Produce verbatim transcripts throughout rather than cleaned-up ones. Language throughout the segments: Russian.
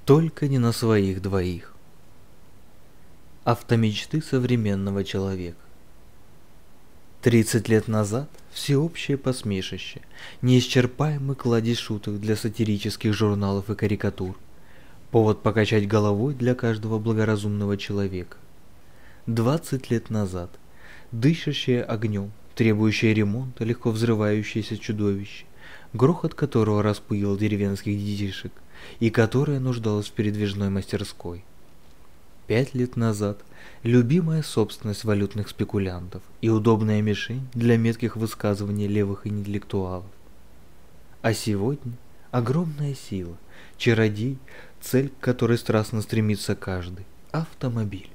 Только не на своих двоих. Автомечты современного человека. Тридцать лет назад всеобщее посмешище, неисчерпаемый кладезь шуток для сатирических журналов и карикатур, повод покачать головой для каждого благоразумного человека. Двадцать лет назад дышащее огнем, требующее ремонта, легко взрывающееся чудовище, грохот которого распугивал деревенских детишек и которое нуждалось в передвижной мастерской. Пять лет назад любимая собственность валютных спекулянтов и удобная мишень для метких высказываний левых интеллектуалов. А сегодня огромная сила, чародей, цель к которой страстно стремится каждый – автомобиль.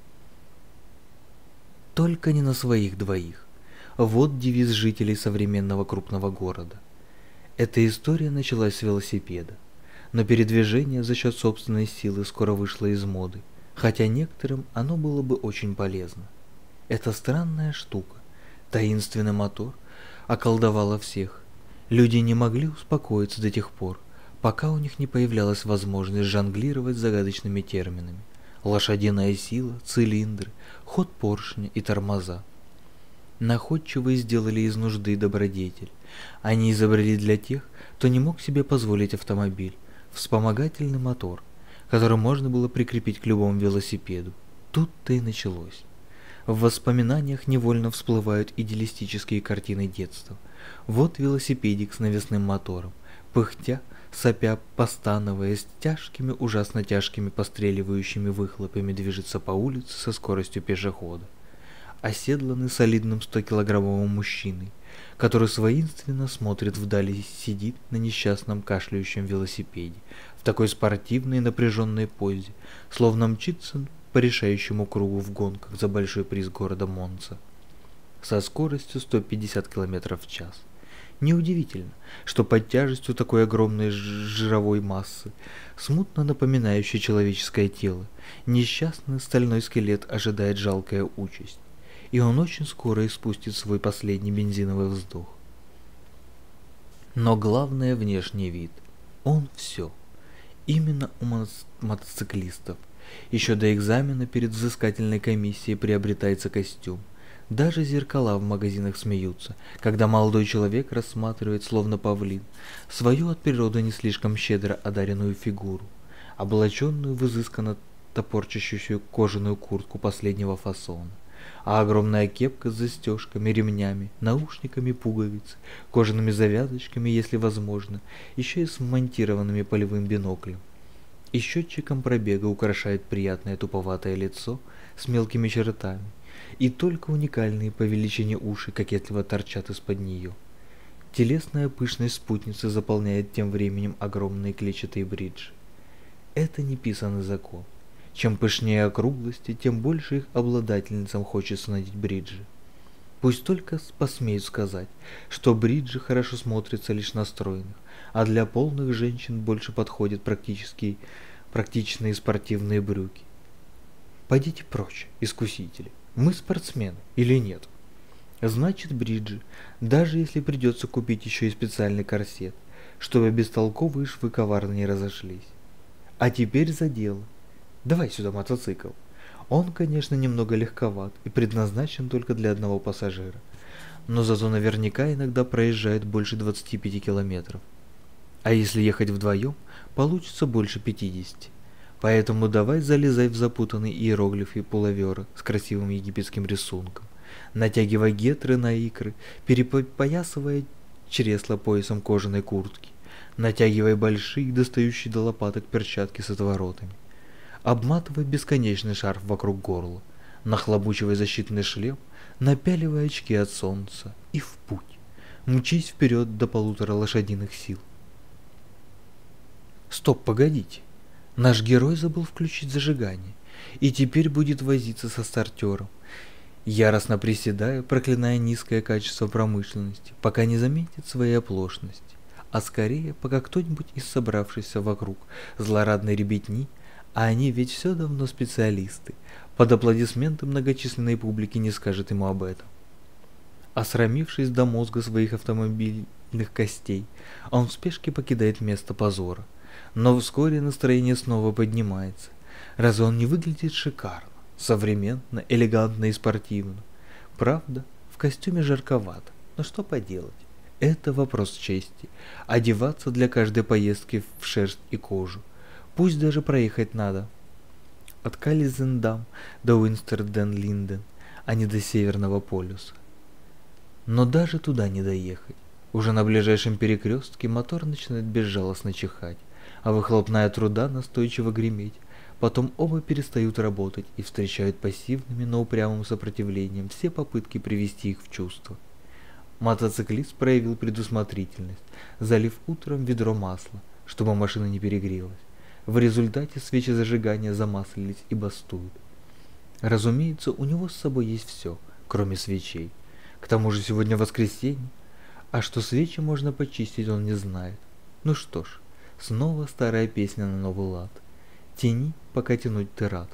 Только не на своих двоих. Вот девиз жителей современного крупного города. Эта история началась с велосипеда, но передвижение за счет собственной силы скоро вышло из моды, хотя некоторым оно было бы очень полезно. Эта странная штука, таинственный мотор, околдовала всех. Люди не могли успокоиться до тех пор, пока у них не появлялась возможность жонглировать загадочными терминами: лошадиная сила, цилиндры, ход поршня и тормоза. Находчивые сделали из нужды добродетель. Они изобрели для тех, кто не мог себе позволить автомобиль, вспомогательный мотор, который можно было прикрепить к любому велосипеду. Тут-то и началось. В воспоминаниях невольно всплывают идеалистические картины детства. Вот велосипедик с навесным мотором, пыхтя, сопя, постановая, с тяжкими, ужасно тяжкими постреливающими выхлопами движется по улице со скоростью пешехода, оседланный солидным стокилограммовым мужчиной, который воинственно смотрит вдали, сидит на несчастном кашляющем велосипеде, в такой спортивной и напряженной позе, словно мчится по решающему кругу в гонках за большой приз города Монца со скоростью сто пятьдесят километров в час. Неудивительно, что под тяжестью такой огромной жировой массы, смутно напоминающей человеческое тело, несчастный стальной скелет ожидает жалкая участь, и он очень скоро испустит свой последний бензиновый вздох. Но главное — внешний вид. Он все. Именно у мотоциклистов еще до экзамена перед взыскательной комиссией приобретается костюм. Даже зеркала в магазинах смеются, когда молодой человек рассматривает, словно павлин, свою от природы не слишком щедро одаренную фигуру, облаченную в изысканно топорчащую кожаную куртку последнего фасона, а огромная кепка с застежками, ремнями, наушниками, пуговиц, кожаными завязочками, если возможно, еще и с вмонтированными полевым биноклем. И счетчиком пробега украшает приятное туповатое лицо с мелкими чертами, и только уникальные по величине уши кокетливо торчат из-под нее. Телесная пышность спутницы заполняет тем временем огромные клетчатые бриджи. Это неписанный закон. Чем пышнее округлости, тем больше их обладательницам хочется надеть бриджи. Пусть только посмеют сказать, что бриджи хорошо смотрятся лишь на стройных, а для полных женщин больше подходят практически практичные спортивные брюки. Пойдите прочь, искусители. Мы спортсмены или нет? Значит, бриджи, даже если придется купить еще и специальный корсет, чтобы бестолковые швы коварно не разошлись. А теперь за дело. Давай сюда мотоцикл. Он, конечно, немного легковат и предназначен только для одного пассажира, но зато наверняка иногда проезжает больше двадцати пяти километров. А если ехать вдвоем, получится больше пятидесяти. Поэтому давай залезай в запутанный иероглиф и пуловера с красивым египетским рисунком, натягивай гетры на икры, перепоясывая чресла поясом кожаной куртки, натягивай большие, достающие до лопаток перчатки с отворотами, обматывай бесконечный шарф вокруг горла, нахлобучивай защитный шлем, напяливай очки от солнца и в путь. Мчись вперед до полутора лошадиных сил. Стоп, погодите. Наш герой забыл включить зажигание и теперь будет возиться со стартером, яростно приседая, проклиная низкое качество промышленности, пока не заметит своей оплошности, а скорее, пока кто-нибудь из собравшихся вокруг злорадной ребятни, а они ведь все давно специалисты, под аплодисменты многочисленной публики не скажет ему об этом. Осрамившись до мозга своих автомобильных костей, он в спешке покидает место позора, Но вскоре настроение снова поднимается. Разве он не выглядит шикарно, современно, элегантно и спортивно? Правда, в костюме жарковато, но что поделать? Это вопрос чести. Одеваться для каждой поездки в шерсть и кожу. Пусть даже проехать надо от Кализендам до Уинстерден-Линден, а не до Северного полюса. Но даже туда не доехать. Уже на ближайшем перекрестке мотор начинает безжалостно чихать, а выхлопная труба настойчиво греметь. Потом оба перестают работать и встречают пассивными, но упрямым сопротивлением все попытки привести их в чувство. Мотоциклист проявил предусмотрительность, залив утром ведро масла, чтобы машина не перегрелась. В результате свечи зажигания замаслились и бастуют. Разумеется, у него с собой есть все, кроме свечей. К тому же сегодня воскресенье, а что свечи можно почистить, он не знает. Ну что ж, снова старая песня на новый лад. Тяни, пока тянуть ты рад.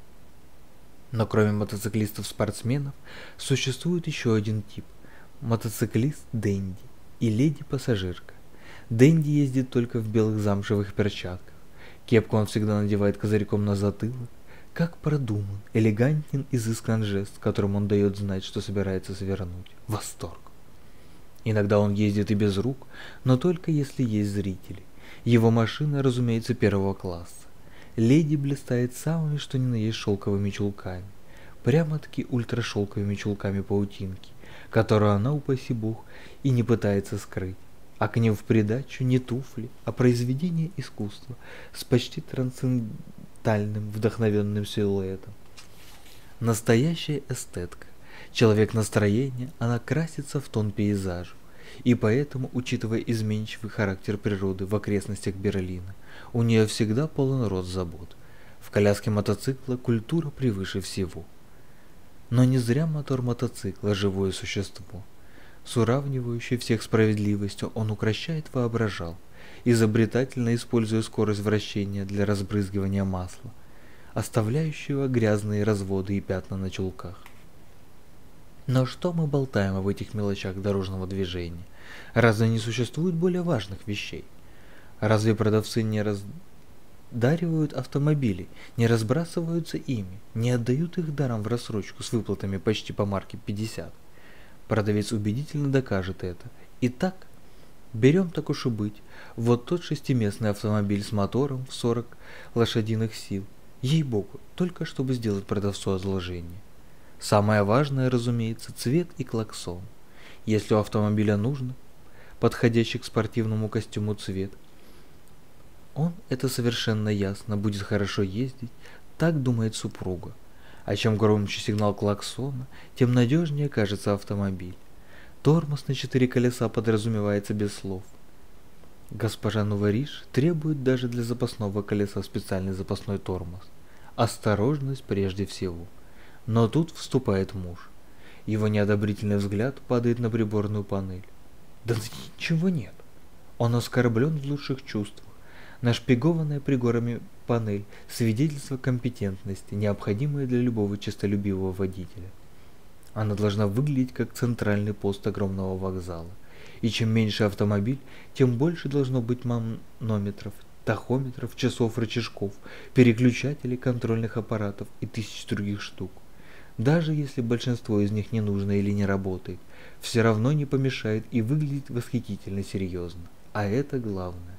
Но кроме мотоциклистов-спортсменов, существует еще один тип. Мотоциклист-денди и леди-пассажирка. Денди ездит только в белых замшевых перчатках. Кепку он всегда надевает козырьком на затылок. Как продуман, элегантен, изыскан жест, которым он дает знать, что собирается свернуть. Восторг. Иногда он ездит и без рук, но только если есть зрители. Его машина, разумеется, первого класса. Леди блистает самыми что ни на есть шелковыми чулками. Прямо-таки ультрашелковыми чулками паутинки, которую она, упаси бог, и не пытается скрыть. А к ним в придачу не туфли, а произведение искусства с почти трансцендентальным вдохновенным силуэтом. Настоящая эстетка. Человек настроения, она красится в тон пейзажу. И поэтому, учитывая изменчивый характер природы в окрестностях Берлина, у нее всегда полон рот забот. В коляске мотоцикла культура превыше всего. Но не зря мотор мотоцикла – живое существо. С уравнивающей всех справедливостью он укращает воображал, изобретательно используя скорость вращения для разбрызгивания масла, оставляющего грязные разводы и пятна на чулках. Но что мы болтаем об этих мелочах дорожного движения? Разве не существует более важных вещей? Разве продавцы не раздаривают автомобили, не разбрасываются ими, не отдают их даром в рассрочку с выплатами почти по марке пятьдесят? Продавец убедительно докажет это. Итак, берем так уж и быть. Вот тот шестиместный автомобиль с мотором в сорок лошадиных сил. Ей-богу, только чтобы сделать продавцу одолжение. Самое важное, разумеется, цвет и клаксон. Если у автомобиля нужно подходящий к спортивному костюму цвет, он, это совершенно ясно, будет хорошо ездить, так думает супруга. А чем громче сигнал клаксона, тем надежнее кажется автомобиль. Тормоз на четыре колеса подразумевается без слов. Госпожа Нувариш требует даже для запасного колеса специальный запасной тормоз. Осторожность прежде всего. Но тут вступает муж. Его неодобрительный взгляд падает на приборную панель. Да ничего нет. Он оскорблен в лучших чувствах. Нашпигованная приборами панель – свидетельство компетентности, необходимое для любого честолюбивого водителя. Она должна выглядеть как центральный пост огромного вокзала. И чем меньше автомобиль, тем больше должно быть манометров, тахометров, часов, рычажков, переключателей, контрольных аппаратов и тысяч других штук. Даже если большинство из них не нужно или не работает, все равно не помешает и выглядит восхитительно серьезно. А это главное.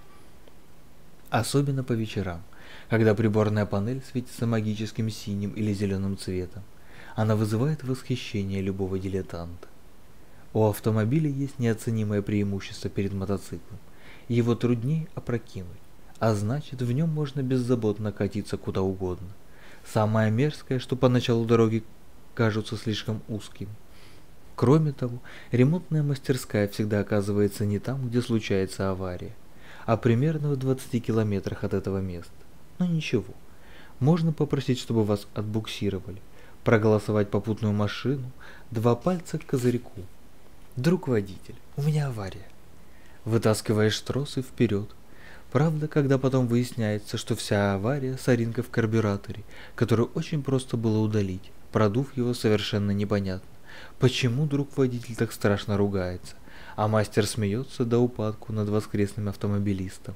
Особенно по вечерам, когда приборная панель светится магическим синим или зеленым цветом. Она вызывает восхищение любого дилетанта. У автомобиля есть неоценимое преимущество перед мотоциклом. Его труднее опрокинуть, а значит, в нем можно беззаботно катиться куда угодно. Самое мерзкое, что поначалу дороги кажутся слишком узкими. Кроме того, ремонтная мастерская всегда оказывается не там, где случается авария, а примерно в двадцати километрах от этого места. Но ничего, можно попросить, чтобы вас отбуксировали, проголосовать попутную машину, два пальца к козырьку. Друг водитель, у меня авария. Вытаскиваешь тросы вперед. Правда, когда потом выясняется, что вся авария соринка в карбюраторе, которую очень просто было удалить, продув его совершенно непонятно. Почему друг водитель так страшно ругается, а мастер смеется до упадку над воскресным автомобилистом.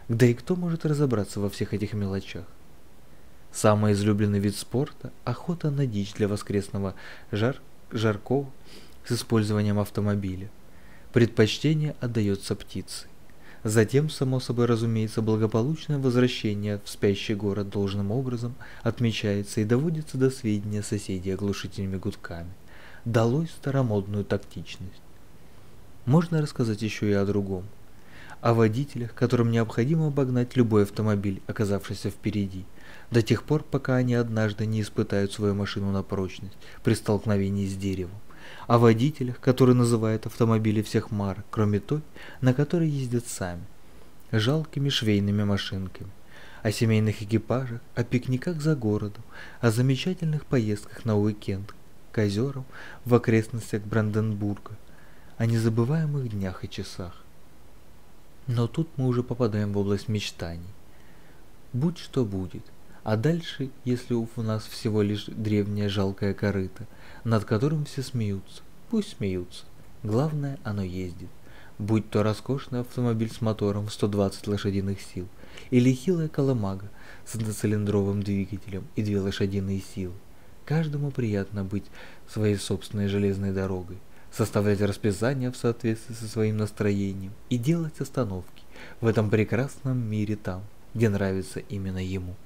Да и кто может разобраться во всех этих мелочах? Самый излюбленный вид спорта – охота на дичь для воскресного жар... жаркого с использованием автомобиля. Предпочтение отдается птице. Затем, само собой разумеется, благополучное возвращение в спящий город должным образом отмечается и доводится до сведения соседей оглушительными гудками. Далось старомодную тактичность. Можно рассказать еще и о другом. О водителях, которым необходимо обогнать любой автомобиль, оказавшийся впереди, до тех пор, пока они однажды не испытают свою машину на прочность при столкновении с деревом. О водителях, которые называют автомобили всех марок, кроме той, на которой ездят сами, жалкими швейными машинками. О семейных экипажах, о пикниках за городом, о замечательных поездках на уикенд к озерам в окрестностях Бранденбурга, о незабываемых днях и часах. Но тут мы уже попадаем в область мечтаний. Будь что будет. А дальше, если у нас всего лишь древнее жалкое корыто, над которым все смеются, пусть смеются. Главное, оно ездит. Будь то роскошный автомобиль с мотором в сто двадцать лошадиных сил, или хилая колымага с одноцилиндровым двигателем и две лошадиные силы. Каждому приятно быть своей собственной железной дорогой, составлять расписание в соответствии со своим настроением и делать остановки в этом прекрасном мире там, где нравится именно ему.